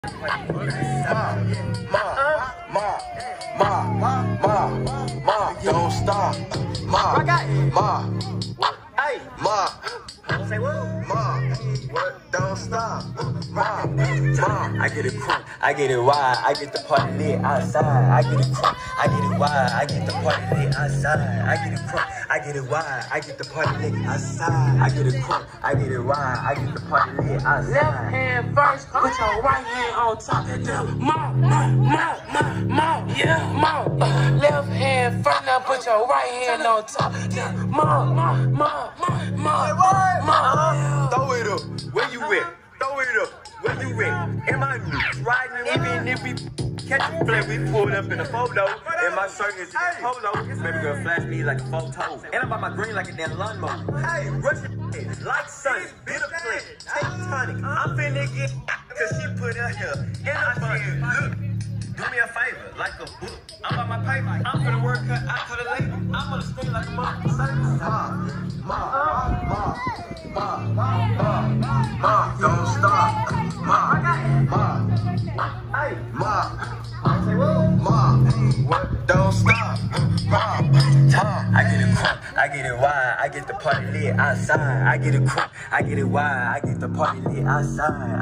Don't stop. Say what? Don't stop. I get it crunk, I get it wide, I get the party lit outside. I get it crunk, I get it wide, I get the party lit outside. I get it crunk, I get it wide, I get the party lit outside. I get it crunk, I get it wide, I get the party lit outside. Left hand first, put your right hand on top. More. Left hand first, now put your right hand on top. Throw it up, where you at? Throw it up, where you at? Am I riding? Even if we catch a flat, we pulled up in a photo. And my shirt is polo. Baby girl flash me like a photo. And I'm on my green like a damn lawnmower. Hey, Russian like sunny, bitter play, tectonic. I'm finna get cause she put her here. And I'm finna look. Do me a favor, like a book. I'm on my paper. I'm finna work her out to the label. I'm gonna stay like a motherfucker. Don't stop. Don't stop. I get it crunk, I get it wide, I get the party lit outside. I get it crunk, I get it wide, I get the party lit outside.